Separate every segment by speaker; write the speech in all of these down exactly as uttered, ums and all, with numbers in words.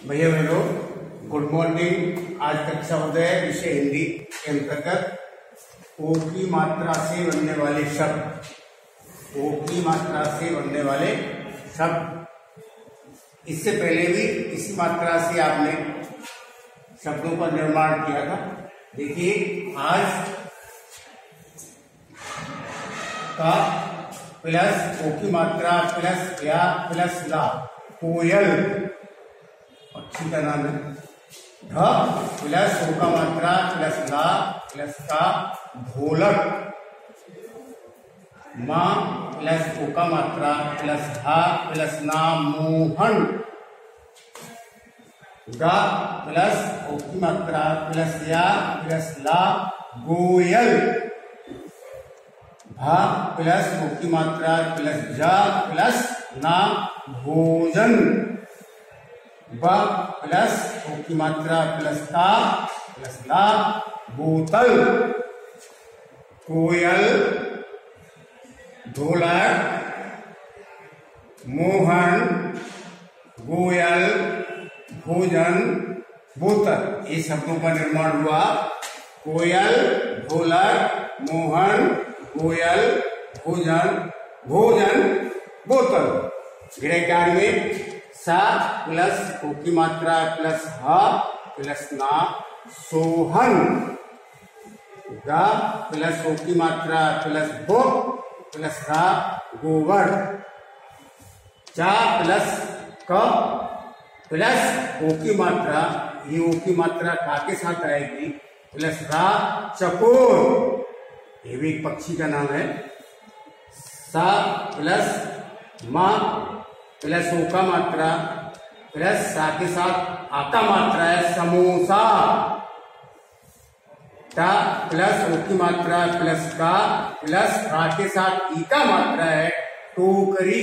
Speaker 1: भैया बहनों, good morning. आज कक्षा उदय विषय हिंदी के अंतर्गत ओ की मात्रा से बनने वाले शब्द, ओ की मात्रा से बनने वाले शब्द, इससे पहले भी इसी मात्रा से आपने शब्दों का निर्माण किया था। देखिए, आज का प्लस ओ की मात्रा प्लस या प्लस ला, कोयल पक्षी का नाम है। ढ प्लस ओ का मात्रा प्लस ला प्लस का ढोलक। मां प्लस ओ का मात्रा प्लस हा प्लस ना मोहन। गा प्लस ओ की मात्रा प्लस या प्लस ला गोयल। भा प्लस ओ की मात्रा प्लस जा प्लस ना भोजन। ब प्लस ओ की मात्रा प्लस का प्लस ला बोतल। कोयल, ढोलक, मोहन, गोयल, भोजन, बोतल, ये शब्दों का निर्माण हुआ। कोयल, ढोलक, मोहन, गोयल, भोजन, भोजन, बोतल। गृहकार्य में सा प्लस ओ की मात्रा प्लस ह प्लस ना सोहन। गा प्लस ओ की मात्रा प्लस भो प्लस रा गोबर। चा प्लस क प्लस ओ की मात्रा, ये ओ की मात्रा का के साथ आएगी, प्लस रा चकोर, ये भी एक पक्षी का नाम है। सा प्लस मा प्लस ओ का मात्रा प्लस सा के साथ आता मात्रा है समोसा। टा प्लस ओ की मात्रा प्लस का प्लस रा के साथ ई का मात्रा है टोकरी।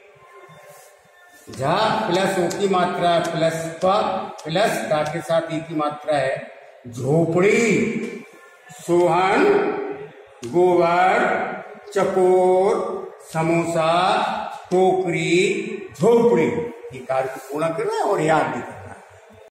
Speaker 1: झा प्लस ओ की मात्रा प्लस प प्लस का के साथ ई की मात्रा है झोपड़ी। सोहन, गोबर, चकोर, समोसा, टोकरी, झोपड़ी, ये कार्य को पूर्ण करना है और याद भी करना है।